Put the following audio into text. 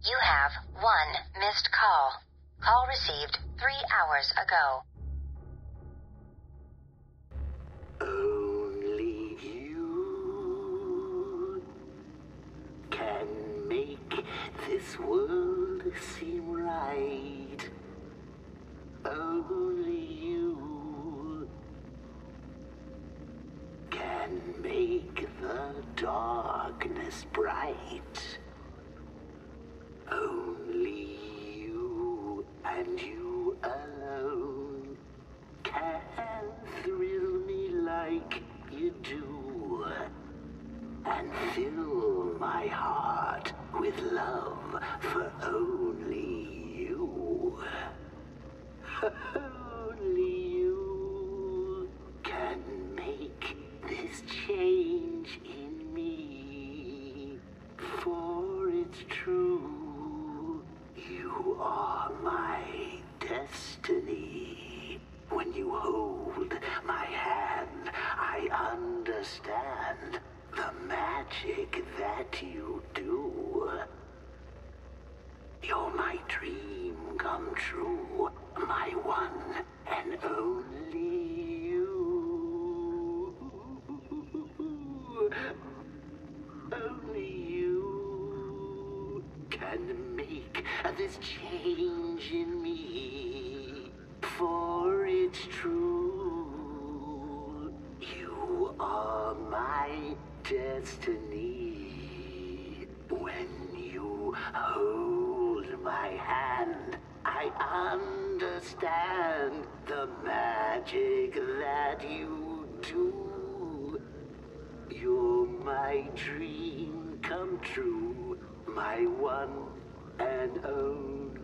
You have one missed call. Call received 3 hours ago. Only you can make this world seem right. Only you can make the darkness bright. Only you and you alone can thrill me like you do, and fill my heart with love for only you. Only you can make this change in me, for it's true, you are my destiny. When you hold my hand, I understand the magic that you do. You're my dream come true, my one and only you. Only you can make this change in me, for it's true, you are my destiny. When you hold my hand, I understand the magic that you do. You're my dream come true, my one and only.